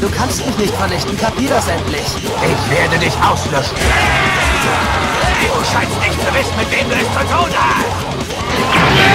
Du kannst mich nicht vernichten, kapier das endlich. Ich werde dich auslöschen. Du scheinst nicht zu wissen, mit wem du es zu tun hast.